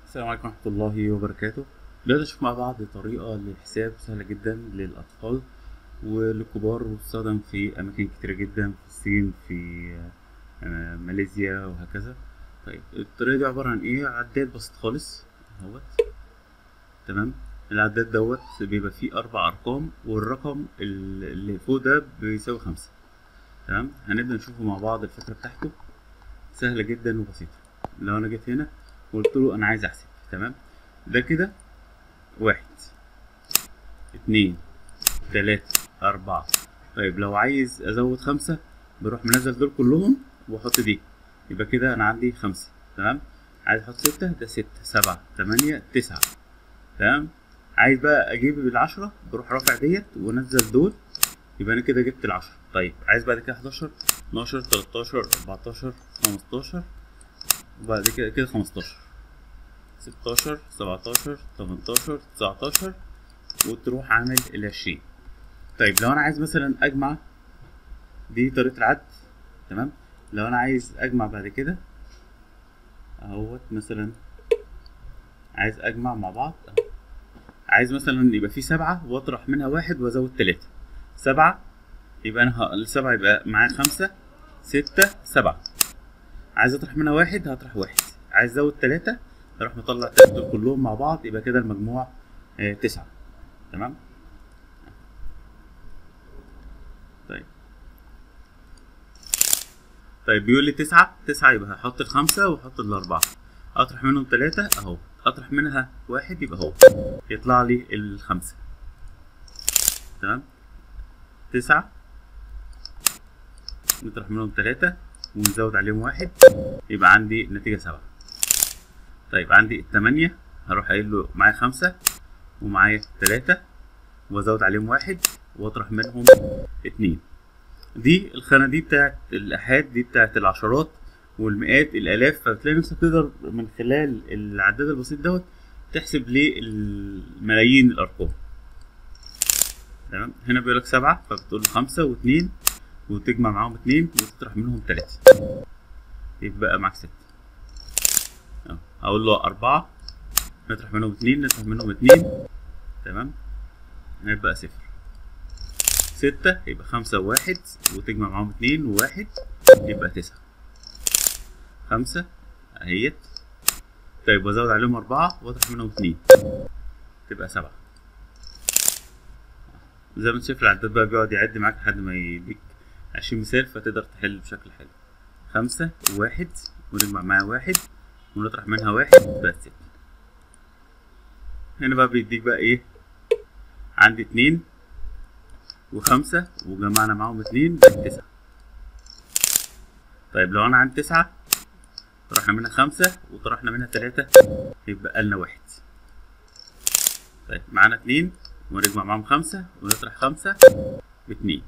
السلام عليكم ورحمة الله وبركاته. دلوقتي نشوف مع بعض طريقة للحساب سهلة جدا للأطفال وللكبار، وتستخدم في أماكن كتيرة جدا في الصين، في ماليزيا وهكذا. طيب الطريقة دي عبارة عن إيه؟ عداد بسيط خالص اهوت. تمام. العداد دوت بيبقى فيه 4 أرقام، والرقم اللي فوق ده بيساوي 5. تمام. هنبدأ نشوفه مع بعض. الفكرة بتاعته سهلة جدا وبسيطة. لو أنا جيت هنا وقلت له أنا عايز أحسب، تمام، ده كده 1 2 3 4. طيب لو عايز ازود 5 بروح منزل دول كلهم واحط دي، يبقى كده انا عندي 5. تمام. عايز احط 6، ده 6 7 8 9. تمام. عايز بقى اجيب ال10 بروح رافع ديت وانزل دول، يبقى انا كده جبت ال10. طيب عايز بعد كده 11 12 13 14 15، وبعد كده 15 16 17 18 19، وتروح عامل ال20. طيب لو انا عايز مثلا اجمع، دي طريقة العد. تمام. لو انا عايز اجمع بعد كده اهوت، مثلا عايز اجمع مع بعض عايز مثلا يبقى في 7 واطرح منها 1 وازود 3. 7 يبقى انا السبعة يبقى معايا 5 6 7. عايز اطرح منها 1 هطرح 1. عايز ازود 3 اروح مطلع 3 دول كلهم مع بعض، يبقى كده المجموع 9. تمام. طيب بيقول لي 9 يبقى هحط ال5 واحط ال4، اطرح منهم 3 اهو، اطرح منها 1 يبقى اهو، يطلع لي ال5. تمام. 9 نطرح منهم 3 ونزود عليهم 1، يبقى عندي النتيجة 7. طيب عندي ال8 هروح قايل له معايا 5 ومعايا 3 وازود عليهم 1 واطرح منهم 2. دي الخانة دي بتاعت الآحاد، دي بتاعت العشرات والمئات الآلاف، فبتلاقي نفسك تقدر من خلال العداد البسيط دوت تحسب للملايين الأرقام. تمام. هنا بيقولك 7، فبتقول 5 و2 وتجمع معاهم 2 وتطرح منهم 3، يبقى معاك 6. أقول له 4 نطرح منهم 2 نطرح منهم 2. تمام. هيبقى 0. 6 يبقى 5 و1 وتجمع معاهم 2 و1 يبقى 9. 5 اهيت. طيب وازود عليهم 4 واطرح منهم 2 تبقى 7. زي ما انت شايف العداد بقى بيقعد يعد معاك لحد ما يديك 20 مثال، فتقدر تحل بشكل حلو. 5 و1 ونجمع معاها 1 ونطرح منها 1 بقت 6. هنا بقى بيديك بقى ايه؟ عندي 2 و5 وجمعنا معاهم 2 بقت 9. طيب لو انا عندي 9 طرحنا منها 5 وطرحنا منها 3 يبقى لنا 1. طيب معانا 2 ونجمع معاهم 5 ونطرح 5 ب2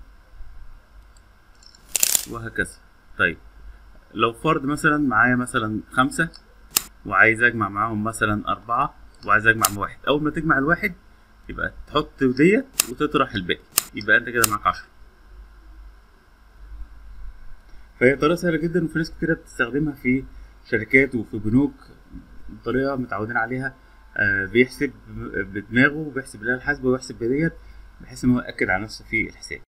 وهكذا. طيب لو فرد مثلا معايا مثلا 5 وعايز اجمع معاهم مثلا 4 وعايز اجمع بواحد، اول ما تجمع الواحد يبقى تحط ديت وتطرح الباقي، يبقى انت كده معاك 10. فهي طريقة سهلة جدا، وفي ناس كتيرة بتستخدمها في شركات وفي بنوك. طريقة متعودين عليها. بيحسب بدماغه وبيحسب الآلة الحاسبة ويحسب بديت، بحيث ان هو يأكد على نفسه في الحساب.